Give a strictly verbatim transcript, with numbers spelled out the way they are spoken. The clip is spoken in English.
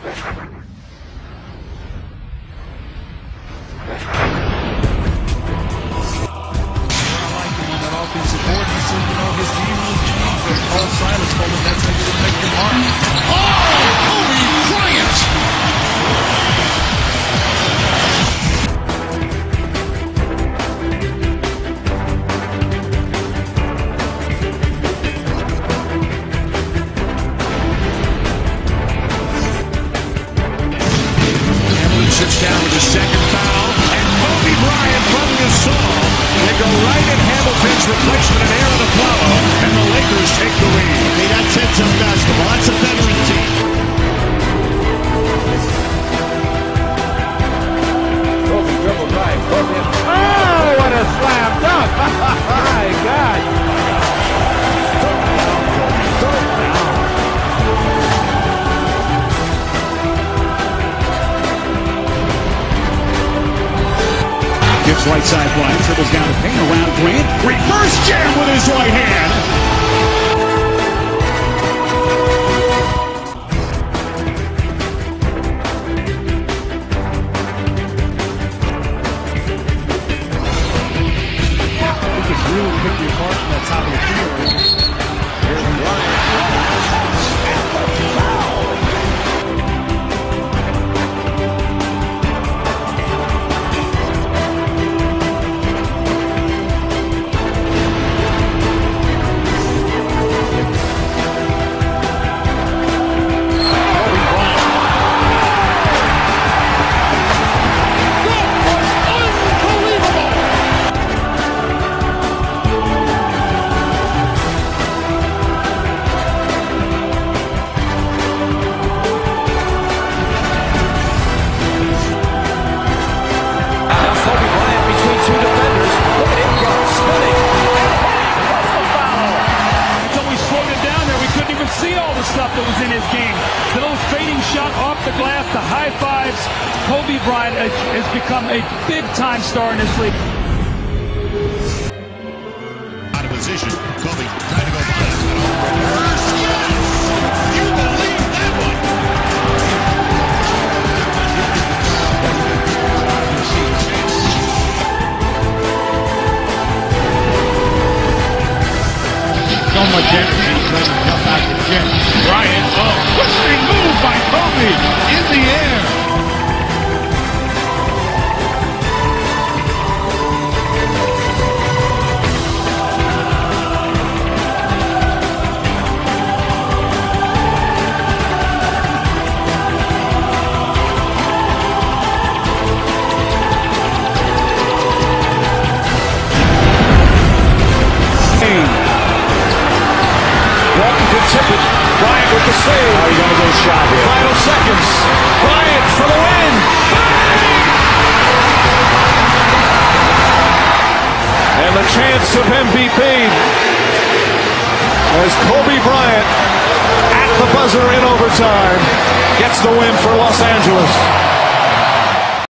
Offensive board, he said, you know, his game will change, but Paul Silas told him that's going to make him hard. Oh, Kobe Bryant! Hamlin sits down with his second foul, and Kobe Bryant from Gasol. They go right at Hamilton's replacement in Aaron Apollo, and the Lakers take the lead. Hey, that's ten-tough basketball. That's a veteran team. Kobe dribble right. Kobe. Oh, what a slam dunk! My God. Gives right side one, dribbles down the paint around Grant. Reverse jam with his right hand. You can really pick your apart from that top of the field. Here's Bryant. Stuff that was in his game. The little fading shot off the glass, the high fives. Kobe Bryant has, has become a big-time star in this league. Out of position. Kobe trying to go by it. Reverse, yes! You believe that one? So much energy trying to jump out the gym. Bryant, oh, twisting move by Kobe in the air. Tippett, Bryant with the save. Oh, you're going to get a shot here. Final seconds. Bryant for the win. And the chance of M V P as Kobe Bryant at the buzzer in overtime gets the win for Los Angeles.